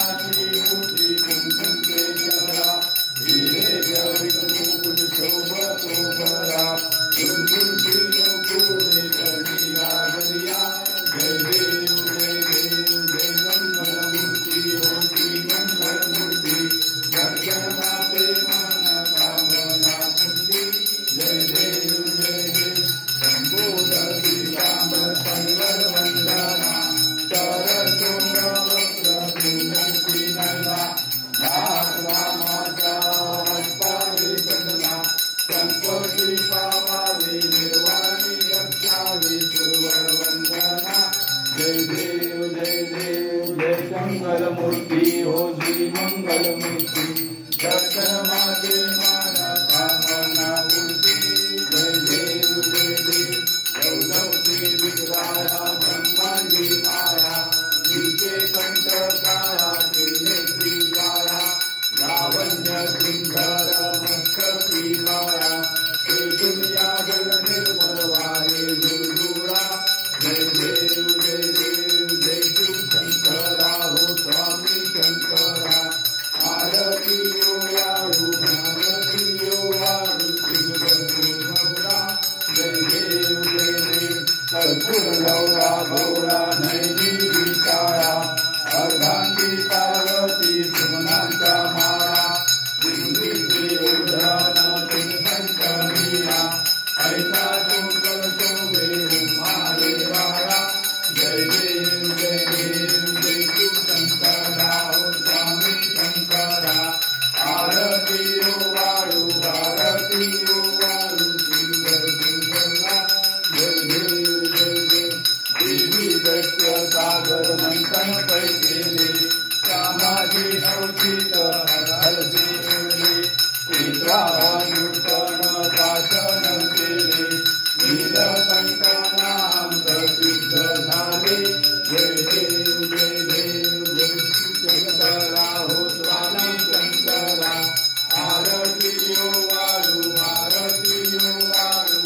मंगलमूर्ति हो श्री मंगलमूर्ति दर्शन माते माना कामना मूर्ति जय देव जय देव गौरवती विग्रहाया ब्रह्मांडी माया नीचे कंठ काया त्रिनेत्री काया लावण्य सिंधर मस्तकी माया हे दुनिया जल निर्मल वारे दुर्गुरा जय देव जय देव जय शिव शंकरा हो स्वामी शंकरा आरती ओ वायु भारती ओ वायु शिवरा जय देव जय देव कर्पूर गौरा गौरा नैनी विकाया अर्धांगी पार्वती सुमनांचा माळा सिंधीची उधान संकमीला ऐसा तुमकर शोभे उमारे वाळा जय देव जय देव जय शिव शंकरा हो स्वामी शंकरा आरती ओ वाळू आरती ओ वाळू सुंदर सुंदरा जय देव जय देव देवी दैत्य सागर मंथन पैकेले श्यामाजी अवचित हरहरसे नूतन शासन केले नीलकंठनाम प्रसिद्ध झाले जय देव जय देव जय शंकरा हो स्वामी शंकरा आरती ओ वाळू आरती ओ वाळू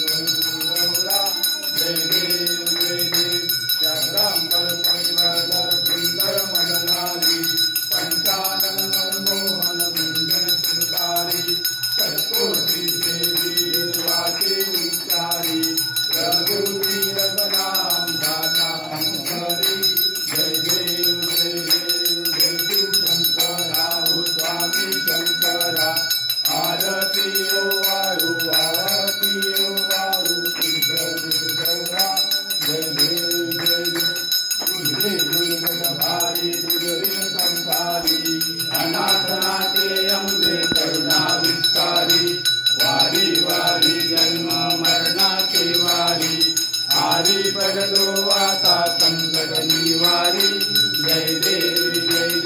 गौरा जय देव जय देव चंद्रांबर परिमल सुंदर मननाली पंचानन मनमोहन कुंजन सुधारी कस्तूरी देवी वाचे उच्चारी रघुवीर रघुनाम दाता अंतरी जय देव जय देव जय शिव शंकरा हो स्वामी शंकरा आरती ओ वायु आरती ओ वायु गौरा जय देव जय देव दुर्गे दुर्गत भारी दुर्गीन संसारी अनाथनाथे अंबे करुणा विस्तारी वारी वारी जन्म मरणाचे वारी आरी पडलो आता संकट निवारी जय देवी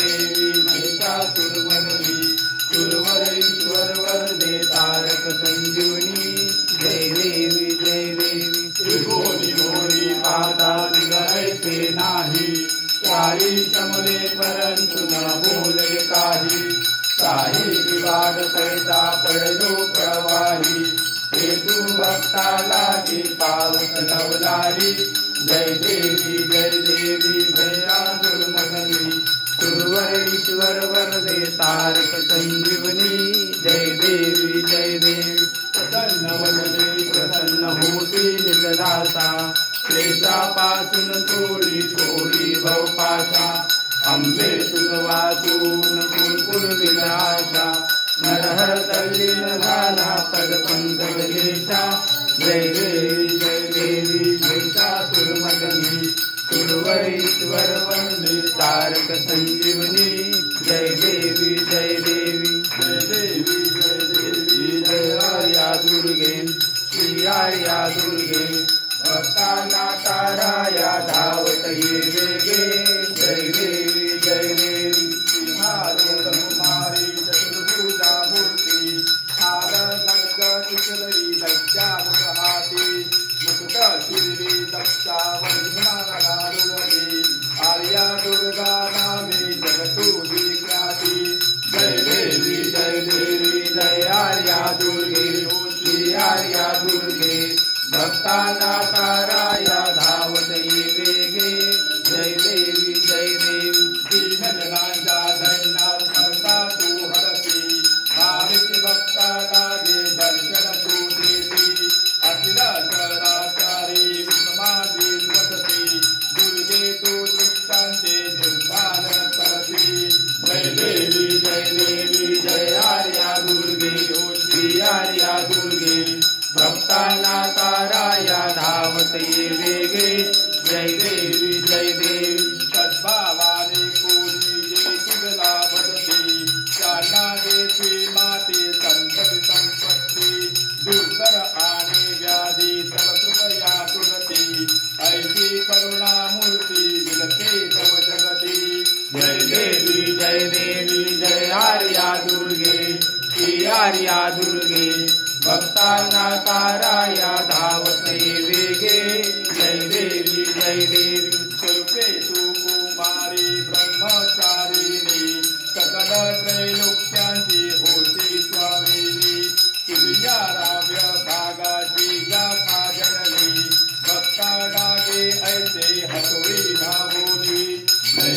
महिषासुरमर्दिनी सुरवर ईश्वर वरदे तारक संजीवनी जय देवी त्रिभुवनी मोरी पाता निघायचे नाही काही शमले परंतु न बोले काही विवाद कैसा पडलो प्रवाही हेतू भक्ता लागी पावस नवलारी जय देवी भैरासुरमर्दिनी सुरवर ईश्वर वरदे तारक संजीवनी जय देवी प्रसन्न वदने प्रसन्न होती निजदासा क्लेशापासून थोडी भवपाशा अंबे तुझ वाचून कुरकुर विलासा नरहर तल्लीन झाला पद पंकजेशा जय देवी महिषासुरमर्दिनी सुरवर ईश्वर वंदे तारक संजीवनी जय देवी जय आर्या दुर्गे श्री आर्या दुर्गे भक्तांना ताराया धावत ये वेगे जय देवी सिंहारूढ कुमारी चतुर्भुजा मूर्ती हार गंग कुशलई दक्षा मुखहाती मुकुट शिरी दक्षा वंधनारूढी आर्या दुर्गा नामे जगतु विख्याती जय देवी जय आर्या दुर्गे श्री आर्या दुर्गे भक्तांना ताराया धावत ये वेगे जय देवी दीनजनांच्या देवी जय आर्या दुर्गे श्री आर्या दुर्गे भक्तांना ताराया धावते वेगे जय देवी स्वरूपे तू कुमारी ब्रह्मचारिणी सकल त्रैलोक्यांची होती स्वामिनी तुझ्या राव्य भागाची गाथा जननी भक्ता लागे ऐसे हसवी धावोली जय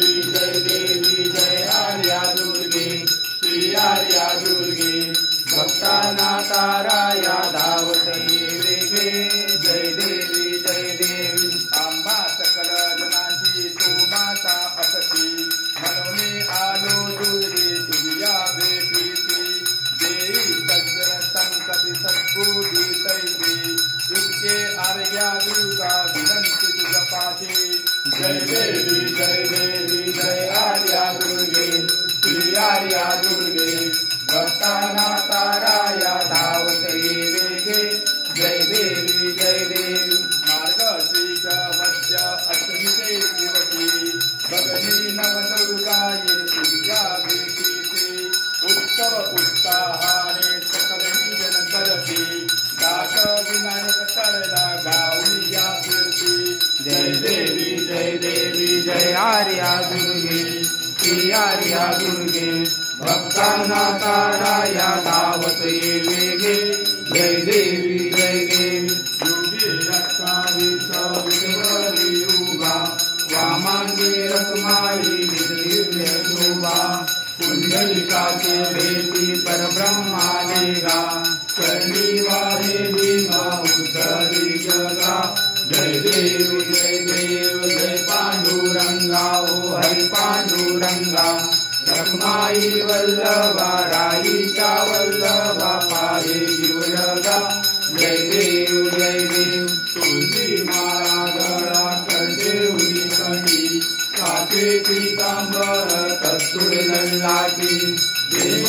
देवी जय आर्या दुर्गे श्री आर्या दुर्गे भक्तांना ताराया धावते वेगे जय देवी आम्हा सकल जनांची तू माता असती म्हणून आलो दुर्गे तुझ्या भेटीची देवी सज्जन संकटी सद्बुद्धी तैसी इतके आर्या दुर्गा विनंती तुझ पाठी जय देवी जय आर्या दुर्गे श्री आर्या दुर्गे भक्तांना ताराया धावते वेगे जय देवी मार्गशीर्ष वद्य अष्टमीचे दिवशी भगनी नवदुर्गाये तुझ्या भेटीचे उत्सव उत्साहाने सकल जन करती दास विनायक तरला गाऊनी या कीर्ती जय देवी जय आर्या दुर्गे श्री आर्या दुर्गे भक्तांना ताराया धावते वेगे जय देवी योगी रक्षावित विघ्नयुगा वामांगी रत्माई दिव्य शोभा पुंडलिकाचे भेटी परब्रह्मानेगा चरणी वाहे भीमा उत्तरी जगा जय देव जय पांडुरंगा ओ हरि पांडुरंगा रखमाई वल्लभा राईचा वल्लभा पाहे जीवलगा जय देव तुळशी माळा गळा करते उन्ही काटे पीतांबर कस्तुर लल्लाटी देव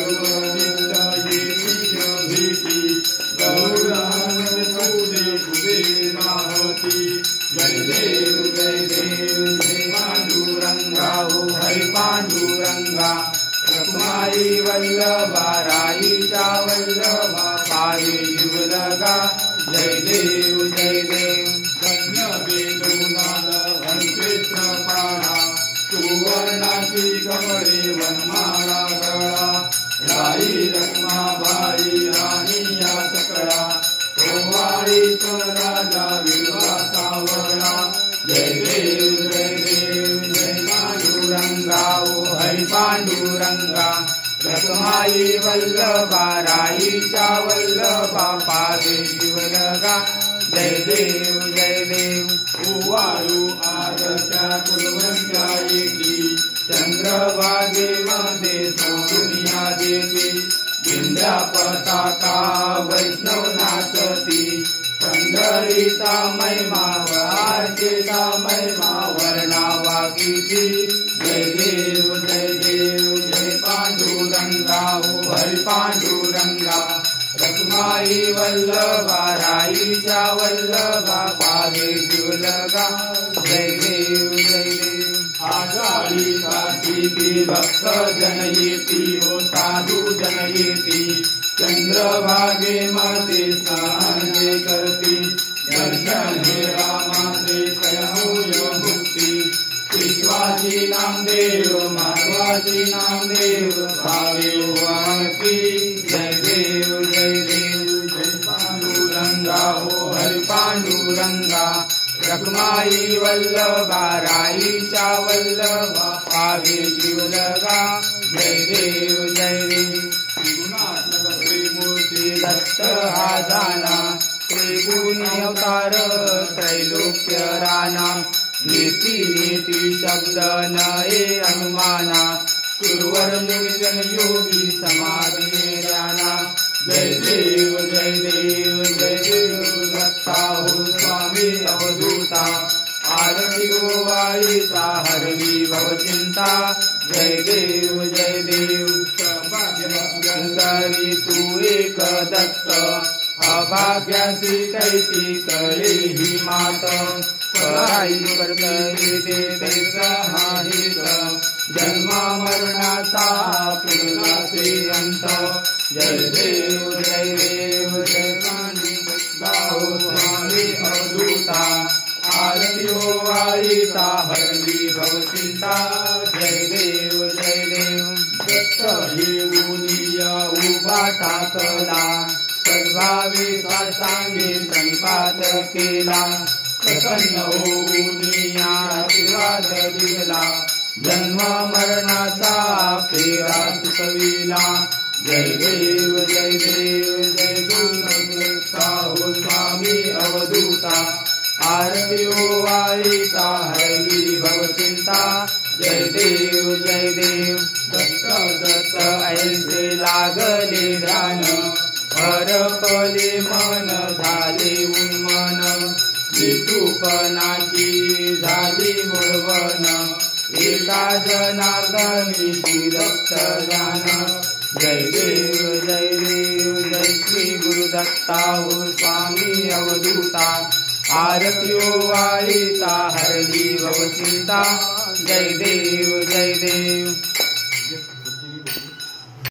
भेटी गौरांग तुझे उभे राहती जय देव जय पांडुरंगा हो हरि पांडुरंगा रखमाई वल्लभा राईचा वल्लभा पाहे जीवलगा जय देव धन्य वेदोनाद हंसेत्र पाणा सुवर्णाची कमळे वनमाळा गळा राई रखमाबाई राणी या सकळा सोवाळीच राजा विवा सावळा जय देव जय पांडुरंगा ओ हरि पांडुरंगा रखमाई वल्लभा राईचा वल्लभा पाहे जीवलगा जय देव ओवाळू आरच्या कुलवंत्या येती चंद्रभागेमध्ये सोडुनिया देती विंध्या पताका वैष्णव नाचती पंढरीचा महिमा वाचेचा महिमा वर्णावा किती जय देव जय पांडुरंगा ओ हरि पांडुरंगा रखमाई वल्लभा राईचा वल्लभा पाहे जीवलगा जय देव आषाढी कार्तिकी भक्त जन येती ओ साधू जन येती चंद्रभागे मध्ये स्नान करती दर्शन हे रामाचे कयहोय मुक्ती विश्वासी नामदेव माधवाची नामदेव भावे वाणती जय देव जय पांडुरंगा हो हरि पांडुरंगा रखमाई वल्लभा राईचा वल्लभा पाहे जीवलगा जय देव गुणात्मक त्रिमूर्ती दत्त हा जाना त्रिगुणी अवतार त्रैलोक्य राणा नीती शब्द नये अनुमाना सुरवर निर्जन योगी समाधी ज्ञाना जय देव दत्ता हो स्वामी अवधूता आरती गोवाळीचा हरवी भवचिंता जय देव गंगारी तू एक दत्त अभाग्यासी कैसी कळे ही मात कराई करतरी देव हाहित संत जय देव जय देव जय स्वामी गाओ स्वामी अवधूता आरती ओवाळीता हरली भवचिंता जय देव जय देव दत्त घेऊनिया उभा टाकला सद्भावे साष्टांगे प्रणिपात केला प्रसन्न होऊनिया आशीर्वाद दिला जन्म मरणाचा फेरा सुचविला जय देव जय देव जय गुरुदत्ता हो स्वामी अवधूता आरती ओवाळीता हरली भवचिंता जय देव जय देव दत्त दत्त ऐसे लागले ध्यान हरपले मन झाले उन्मन विटूपणाची झाली मुळवण एका जनार्दनी रक्त जान जय देव जय श्री गुरुदत्ता हो स्वामी अवधूता आरती ओवाळीता हरली भवचिंता जय देव जय देव